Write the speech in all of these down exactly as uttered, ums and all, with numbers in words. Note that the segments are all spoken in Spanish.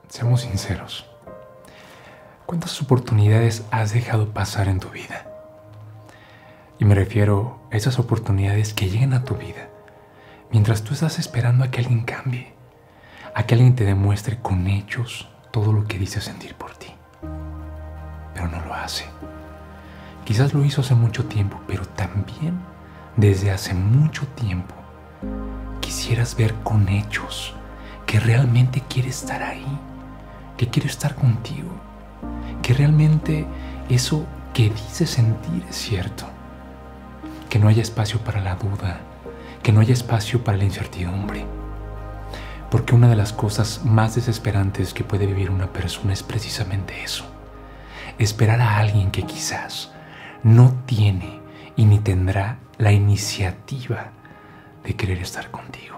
Seamos sinceros. ¿Cuántas oportunidades has dejado pasar en tu vida? Y me refiero a esas oportunidades que llegan a tu vida mientras tú estás esperando a que alguien cambie, a que alguien te demuestre con hechos todo lo que dice sentir por ti. Pero no lo hace. Quizás lo hizo hace mucho tiempo, pero también desde hace mucho tiempo quisieras ver con hechos que realmente quiere estar ahí, que quiere estar contigo, que realmente eso que dice sentir es cierto, que no haya espacio para la duda, que no haya espacio para la incertidumbre. Porque una de las cosas más desesperantes que puede vivir una persona es precisamente eso: esperar a alguien que quizás no tiene y ni tendrá la iniciativa de querer estar contigo.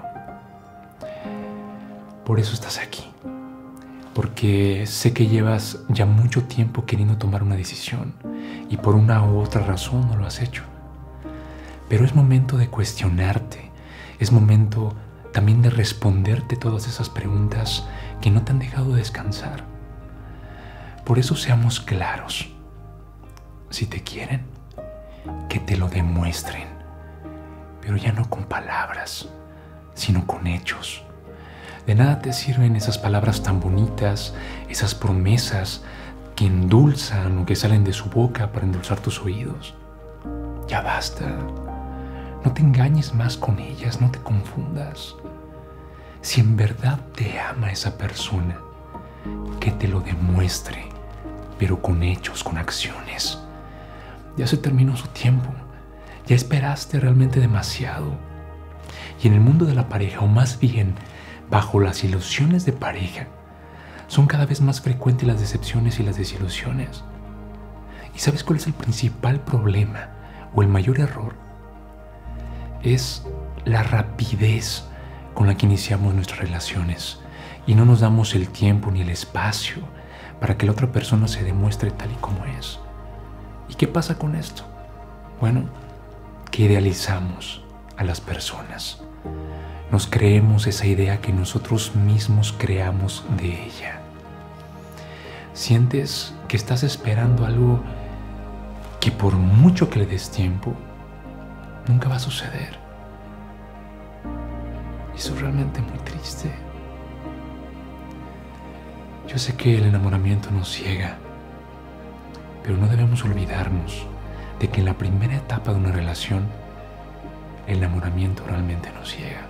Por eso estás aquí, porque sé que llevas ya mucho tiempo queriendo tomar una decisión y por una u otra razón no lo has hecho. Pero es momento de cuestionarte, es momento también de responderte todas esas preguntas que no te han dejado descansar. Por eso seamos claros. Si te quieren, que te lo demuestren, pero ya no con palabras, sino con hechos. De nada te sirven esas palabras tan bonitas, esas promesas que endulzan o que salen de su boca para endulzar tus oídos. Ya basta. No te engañes más con ellas, no te confundas. Si en verdad te ama esa persona, que te lo demuestre, pero con hechos, con acciones. Ya se terminó su tiempo, ya esperaste realmente demasiado. Y en el mundo de la pareja, o más bien bajo las ilusiones de pareja, son cada vez más frecuentes las decepciones y las desilusiones. ¿Y sabes cuál es el principal problema o el mayor error? Es la rapidez con la que iniciamos nuestras relaciones y no nos damos el tiempo ni el espacio para que la otra persona se demuestre tal y como es. ¿Y qué pasa con esto? Bueno, que idealizamos a las personas. Nos creemos esa idea que nosotros mismos creamos de ella. Sientes que estás esperando algo que por mucho que le des tiempo, nunca va a suceder. Y eso es realmente muy triste. Yo sé que el enamoramiento nos ciega, pero no debemos olvidarnos de que en la primera etapa de una relación, el enamoramiento realmente nos ciega.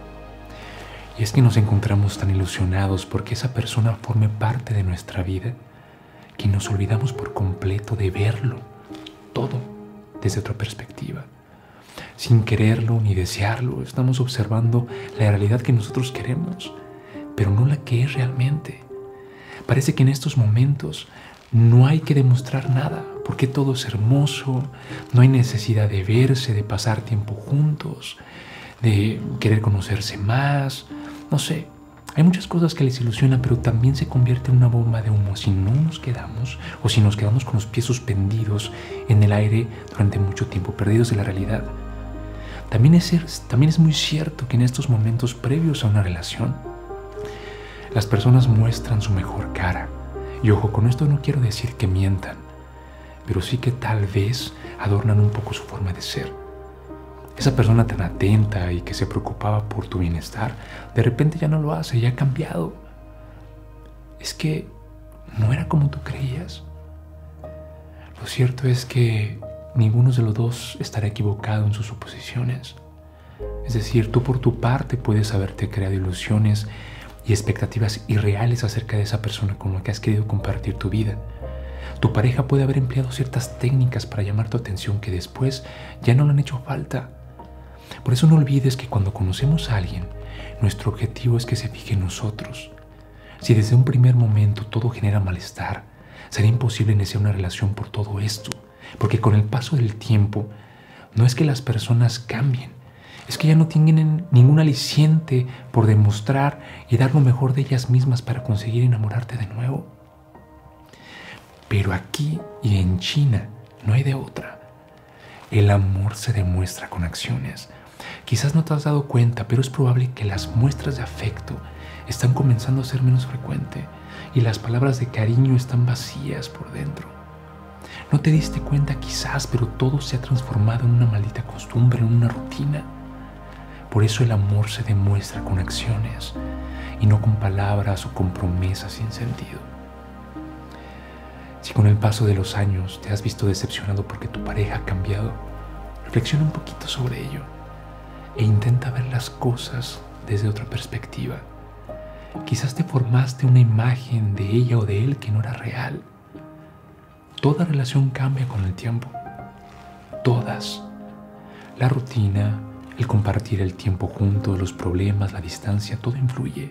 Y es que nos encontramos tan ilusionados porque esa persona forme parte de nuestra vida que nos olvidamos por completo de verlo todo desde otra perspectiva. Sin quererlo ni desearlo, estamos observando la realidad que nosotros queremos, pero no la que es realmente. Parece que en estos momentos no hay que demostrar nada, porque todo es hermoso, no hay necesidad de verse, de pasar tiempo juntos, de querer conocerse más, no sé. Hay muchas cosas que les ilusionan, pero también se convierte en una bomba de humo si no nos quedamos o si nos quedamos con los pies suspendidos en el aire durante mucho tiempo, perdidos de la realidad. También es, también es muy cierto que en estos momentos previos a una relación, las personas muestran su mejor cara. Y ojo, con esto no quiero decir que mientan, pero sí que tal vez adornan un poco su forma de ser. Esa persona tan atenta y que se preocupaba por tu bienestar, de repente ya no lo hace, ya ha cambiado. Es que no era como tú creías. Lo cierto es que ninguno de los dos estará equivocado en sus suposiciones. Es decir, tú por tu parte puedes haberte creado ilusiones y expectativas irreales acerca de esa persona con la que has querido compartir tu vida. Tu pareja puede haber empleado ciertas técnicas para llamar tu atención que después ya no le han hecho falta. Por eso no olvides que cuando conocemos a alguien, nuestro objetivo es que se fije en nosotros. Si desde un primer momento todo genera malestar, será imposible iniciar una relación por todo esto, porque con el paso del tiempo, no es que las personas cambien, es que ya no tienen ningún aliciente por demostrar y dar lo mejor de ellas mismas para conseguir enamorarte de nuevo. Pero aquí y en China no hay de otra. El amor se demuestra con acciones. Quizás no te has dado cuenta, pero es probable que las muestras de afecto están comenzando a ser menos frecuentes. y las palabras de cariño están vacías por dentro. No te diste cuenta quizás, pero todo se ha transformado en una maldita costumbre, en una rutina. Por eso el amor se demuestra con acciones y no con palabras o con promesas sin sentido. Si con el paso de los años te has visto decepcionado porque tu pareja ha cambiado, reflexiona un poquito sobre ello e intenta ver las cosas desde otra perspectiva. Quizás te formaste una imagen de ella o de él que no era real. Toda relación cambia con el tiempo. Todas. La rutina, el compartir el tiempo juntos, los problemas, la distancia, todo influye.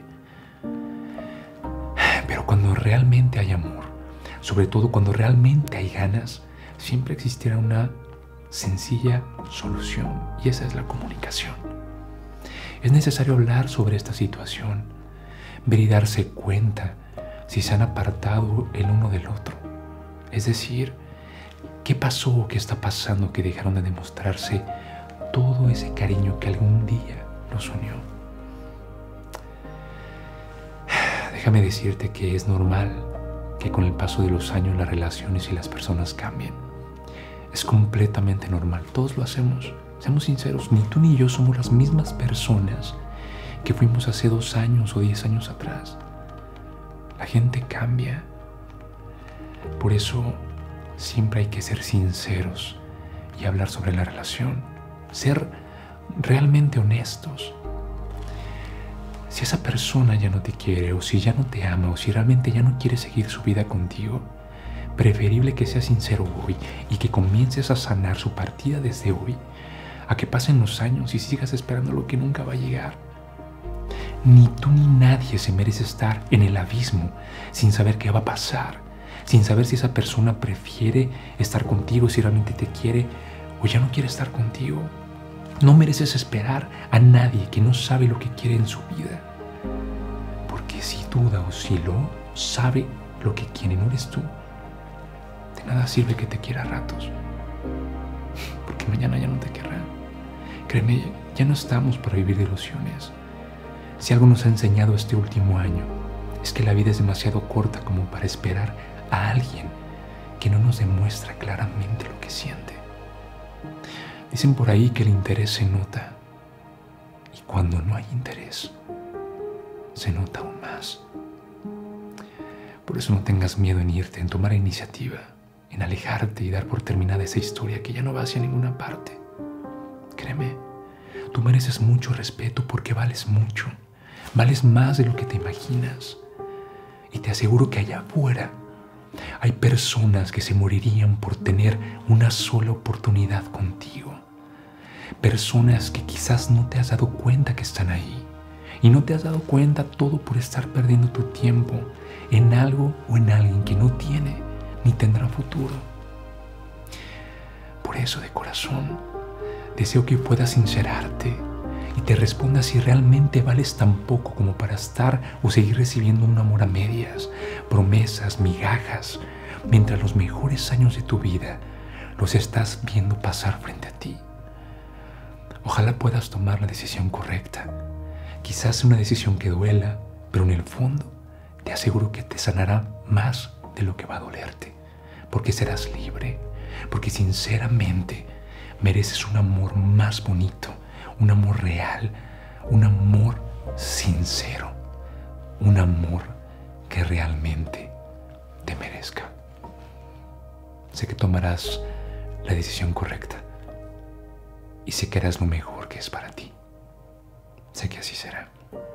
Pero cuando realmente hay amor, sobre todo cuando realmente hay ganas, siempre existirá una sencilla solución, y esa es la comunicación. Es necesario hablar sobre esta situación, ver y darse cuenta si se han apartado el uno del otro. Es decir, ¿qué pasó o qué está pasando que dejaron de demostrarse todo ese cariño que algún día los unió? Déjame decirte que es normal que con el paso de los años las relaciones y las personas cambien. Es completamente normal, todos lo hacemos. Seamos sinceros, ni tú ni yo somos las mismas personas que fuimos hace dos años o diez años atrás. La gente cambia. Por eso siempre hay que ser sinceros y hablar sobre la relación. Ser realmente honestos. Si esa persona ya no te quiere, o si ya no te ama, o si realmente ya no quiere seguir su vida contigo, preferible que seas sincero hoy y que comiences a sanar su partida desde hoy, a que pasen los años y sigas esperando lo que nunca va a llegar. Ni tú ni nadie se merece estar en el abismo sin saber qué va a pasar, sin saber si esa persona prefiere estar contigo, si realmente te quiere o ya no quiere estar contigo. No mereces esperar a nadie que no sabe lo que quiere en su vida, porque si duda o si lo sabe lo que quiere, no eres tú. De nada sirve que te quiera a ratos, porque mañana ya no te querrá. Créeme, ya no estamos para vivir de ilusiones. Si algo nos ha enseñado este último año, es que la vida es demasiado corta como para esperar a alguien que no nos demuestra claramente lo que siente. Dicen por ahí que el interés se nota, y cuando no hay interés, se nota aún más. Por eso no tengas miedo en irte, en tomar iniciativa, en alejarte y dar por terminada esa historia que ya no va hacia ninguna parte. Créeme, tú mereces mucho respeto porque vales mucho. Vales más de lo que te imaginas. Y te aseguro que allá afuera hay personas que se morirían por tener una sola oportunidad contigo. Personas que quizás no te has dado cuenta que están ahí. Y no te has dado cuenta todo por estar perdiendo tu tiempo en algo o en alguien que no tiene ni tendrá futuro. Por eso, de corazón, deseo que puedas sincerarte y te respondas si realmente vales tan poco como para estar o seguir recibiendo un amor a medias, promesas, migajas, mientras los mejores años de tu vida los estás viendo pasar frente a ti. Ojalá puedas tomar la decisión correcta. Quizás una decisión que duela, pero en el fondo te aseguro que te sanará más de lo que va a dolerte, porque serás libre, porque sinceramente mereces un amor más bonito, un amor real, un amor sincero, un amor que realmente te merezca. Sé que tomarás la decisión correcta y sé que harás lo mejor que es para ti. Sé que así será.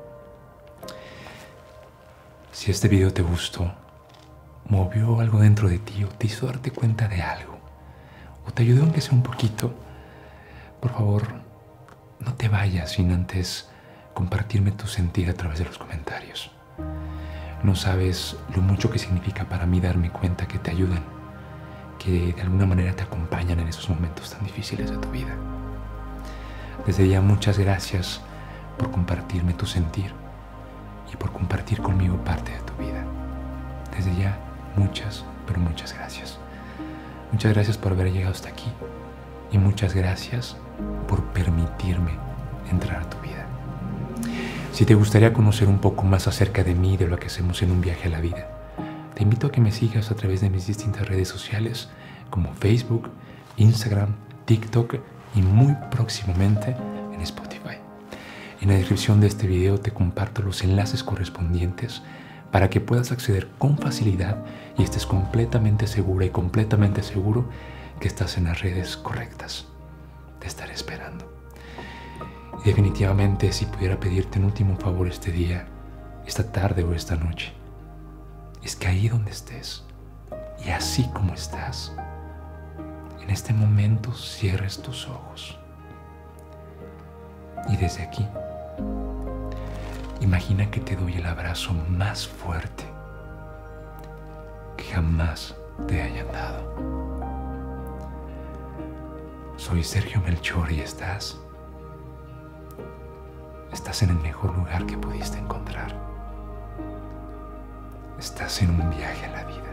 Si este video te gustó, movió algo dentro de ti o te hizo darte cuenta de algo, o te ayudó aunque sea un poquito, por favor, no te vayas sin antes compartirme tu sentir a través de los comentarios. No sabes lo mucho que significa para mí darme cuenta que te ayudan, que de alguna manera te acompañan en esos momentos tan difíciles de tu vida. Desde ya, muchas gracias por compartirme tu sentir y por compartir conmigo parte de tu vida. Desde ya, muchas, pero muchas gracias. Muchas gracias por haber llegado hasta aquí y muchas gracias por permitirme entrar a tu vida. Si Si te gustaría conocer un poco más acerca de mí y de lo que hacemos en un viaje a la vida, te invito a que me sigas a través de mis distintas redes sociales como Facebook, Instagram, TikTok y muy próximamente en Spotify. En la descripción de este video te comparto los enlaces correspondientes para que puedas acceder con facilidad y estés completamente segura y completamente seguro que estás en las redes correctas. Te estaré esperando. Y definitivamente, si pudiera pedirte un último favor este día, esta tarde o esta noche, es que ahí donde estés y así como estás, en este momento cierres tus ojos. Y desde aquí, imagina que te doy el abrazo más fuerte que jamás te hayan dado. Soy Sergio Melchor y estás, estás en el mejor lugar que pudiste encontrar. Estás en un viaje a la vida.